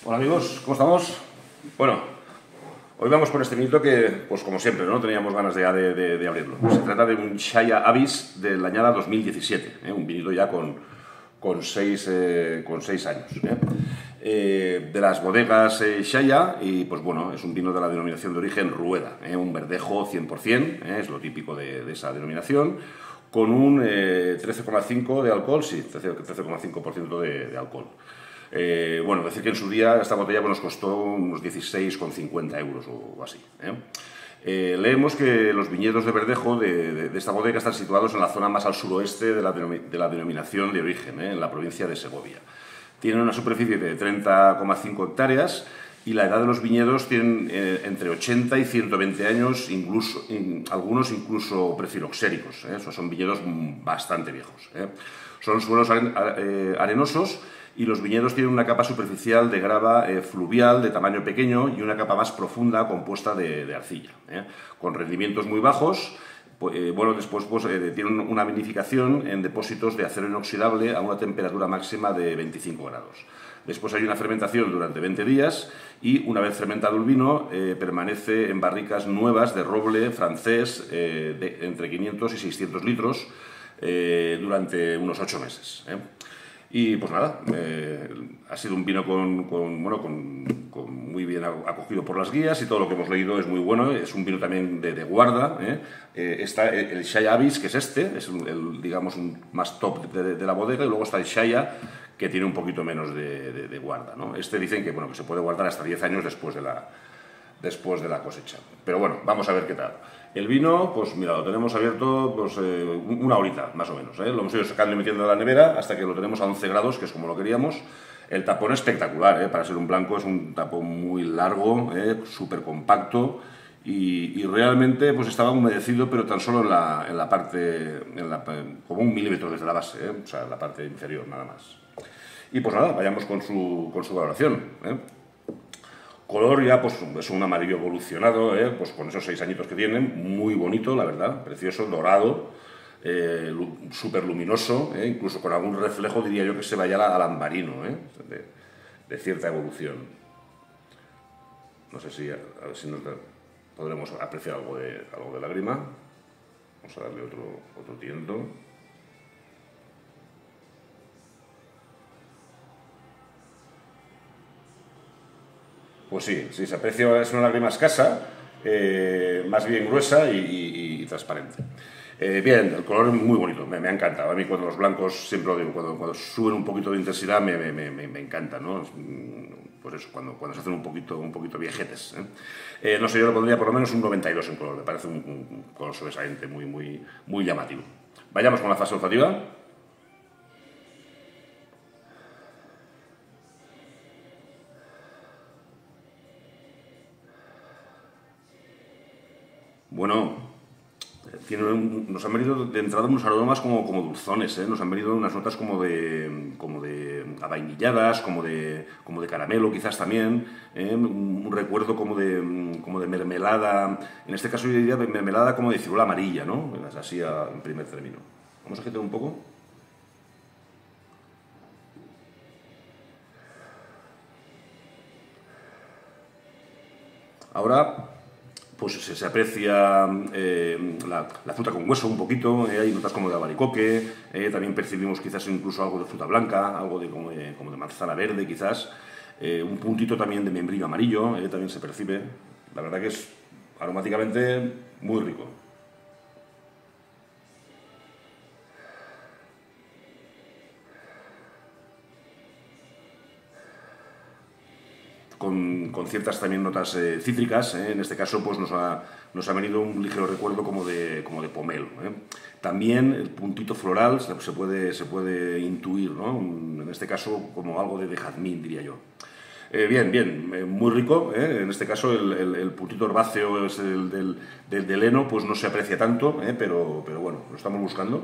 Hola amigos, ¿cómo estamos? Bueno, hoy vamos con este vinito que, pues como siempre, no teníamos ganas de abrirlo. Se trata de un Shaya Abyss de la añada 2017, un vinito ya con seis años. De las bodegas Shaya, y pues bueno, es un vino de la denominación de origen Rueda, un verdejo 100%, es lo típico de esa denominación, con un 13,5 de alcohol, sí, 13,5% de alcohol. Bueno, decir que en su día esta botella nos costó unos 16,50 euros o así. Leemos que los viñedos de verdejo de esta bodega están situados en la zona más al suroeste de la denominación de origen, en la provincia de Segovia. Tienen una superficie de 30,5 hectáreas y la edad de los viñedos tienen entre 80 y 120 años, algunos incluso prefiloxéricos. Son viñedos bastante viejos. Son suelos arenosos y los viñedos tienen una capa superficial de grava fluvial de tamaño pequeño y una capa más profunda compuesta de arcilla, con rendimientos muy bajos. Después tienen una vinificación en depósitos de acero inoxidable a una temperatura máxima de 25 grados. Después hay una fermentación durante 20 días y una vez fermentado el vino permanece en barricas nuevas de roble francés de entre 500 y 600 litros durante unos 8 meses. Y pues nada, ha sido un vino muy bien acogido por las guías y todo lo que hemos leído es muy bueno. Es un vino también de guarda. Está el Shaya Abyss, que es el digamos un más top de la bodega, y luego está el Shaya, que tiene un poquito menos de guarda, ¿no? Dicen que se puede guardar hasta 10 años después de la cosecha. Pero bueno, vamos a ver qué tal. El vino, pues mira, lo tenemos abierto una horita, más o menos. Lo hemos ido sacando y metiendo de la nevera hasta que lo tenemos a 11 grados, que es como lo queríamos. El tapón espectacular, para ser un blanco es un tapón muy largo, súper compacto y realmente estaba humedecido, pero tan solo en la parte, como 1 milímetro desde la base, o sea, en la parte inferior, nada más. Y pues nada, vayamos con su valoración. Color ya es un amarillo evolucionado, con esos 6 añitos que tienen, muy bonito, la verdad, precioso, dorado, súper luminoso, incluso con algún reflejo, diría yo, que se vaya al ambarino, de cierta evolución. No sé si, a ver si podremos apreciar algo de lágrima. Vamos a darle otro tiento. Pues sí, se aprecia, es una lágrima escasa, más bien gruesa y transparente. Bien, el color es muy bonito, me ha encantado. A mí cuando los blancos, siempre lo digo, cuando suben un poquito de intensidad me encanta, ¿no? Pues eso, cuando se hacen un poquito viejetes. No sé, yo le pondría por lo menos un 92 en color, me parece un color sobresaliente, muy llamativo. Vayamos con la fase olfativa. Bueno, nos han venido de entrada unos aromas como dulzones, nos han venido unas notas como de avainilladas, como de caramelo quizás también, un recuerdo como de mermelada, en este caso yo diría de mermelada como de ciruela amarilla, ¿no? Así en primer término. Vamos a agitar un poco. Ahora se aprecia la fruta con hueso un poquito, hay notas como de albaricoque, también percibimos quizás incluso algo de fruta blanca, algo como de manzana verde quizás, un puntito también de membrillo amarillo, también se percibe. La verdad que es aromáticamente muy rico. Con ciertas también notas cítricas, en este caso nos ha venido un ligero recuerdo como de pomelo. También el puntito floral se puede intuir, ¿no? En este caso como algo de jazmín, diría yo. Bien, muy rico, en este caso el puntito herbáceo es del heno, pues no se aprecia tanto, pero bueno, lo estamos buscando.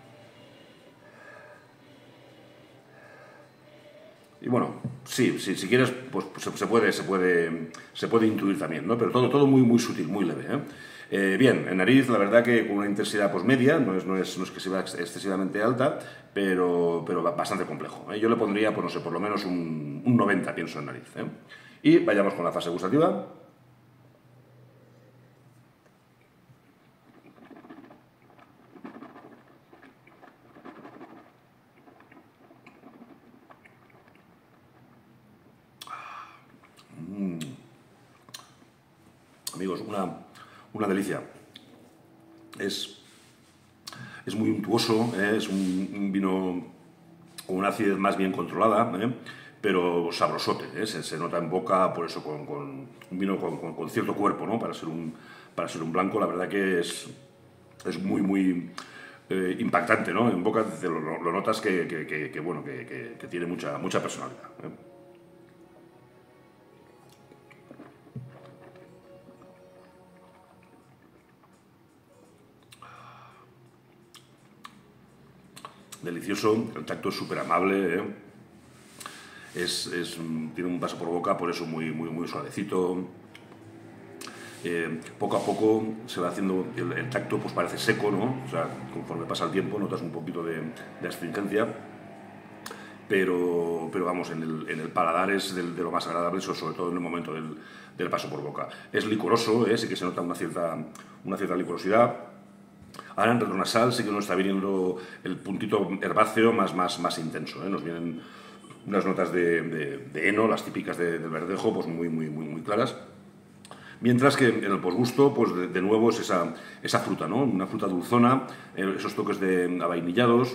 Y bueno, sí, si quieres, pues se puede intuir también, ¿no? Pero todo muy sutil, muy leve. Bien, en nariz, la verdad que con una intensidad media, no es que sea excesivamente alta, pero bastante complejo. Yo le pondría, pues no sé, por lo menos un un 90, pienso en nariz. Y vayamos con la fase gustativa. Amigos, una delicia. Es muy untuoso, es un vino con una acidez más bien controlada, pero sabrosote, se nota en boca, por eso con un vino con cierto cuerpo, ¿no? Para ser un blanco, la verdad que es muy impactante, ¿no? En boca lo notas que bueno, que tiene mucha personalidad. Delicioso, el tacto es súper amable, tiene un paso por boca, por eso muy suavecito. Poco a poco se va haciendo, el tacto pues parece seco, ¿no? O sea, conforme pasa el tiempo notas un poquito de astringencia, pero vamos, en el paladar es de lo más agradable, sobre todo en el momento del paso por boca. Es licoroso, sí que se nota una cierta licorosidad. Ahora en retronasal sí que nos está viniendo el puntito herbáceo más intenso, Nos vienen unas notas de heno, las típicas del verdejo, pues muy claras. Mientras que en el posgusto, pues de nuevo es esa fruta, ¿no? Una fruta dulzona, esos toques de avainillados,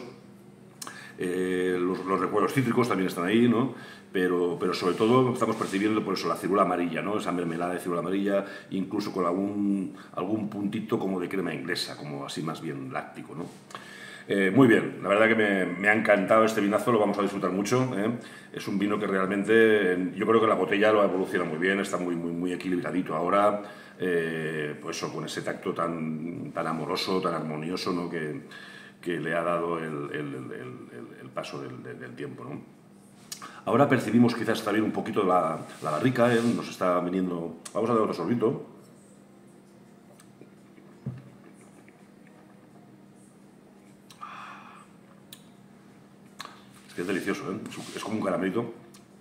los recuerdos cítricos también están ahí, ¿no? Pero sobre todo estamos percibiendo por eso la círula amarilla, ¿no? Esa mermelada de círula amarilla, incluso con algún puntito como de crema inglesa, como así más bien láctico, ¿no? Muy bien, la verdad que me ha encantado este vinazo, lo vamos a disfrutar mucho. Es un vino que realmente, yo creo que la botella lo evoluciona muy bien, está muy equilibradito ahora, pues eso, con ese tacto tan amoroso, tan armonioso, ¿no? que le ha dado el paso del tiempo, ¿no? Ahora percibimos quizás también un poquito la barrica, nos está viniendo... Vamos a dar otro sorbito. Es que es delicioso, es como un caramelito.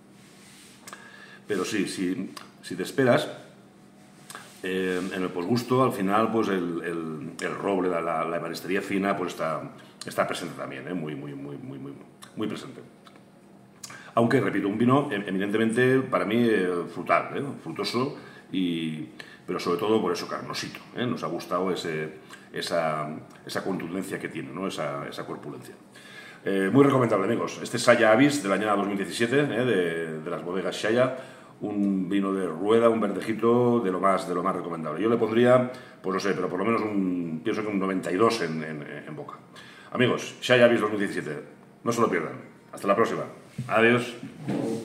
Pero sí, si te esperas, en el posgusto, al final, pues el roble, la ebanistería fina, pues está presente también, muy presente. Aunque, repito, un vino eminentemente, para mí, frutal, frutoso, pero sobre todo por eso carnosito. Nos ha gustado esa contundencia que tiene, ¿no? esa corpulencia. Muy recomendable, amigos. Este es Shaya Abyss del año 2017, de las bodegas Shaya. Un vino de rueda, un verdejito de lo más recomendable. Yo le pondría, pues no sé, pero por lo menos pienso que un 92 en boca. Amigos, Shaya Abyss 2017. No se lo pierdan. Hasta la próxima. Adiós.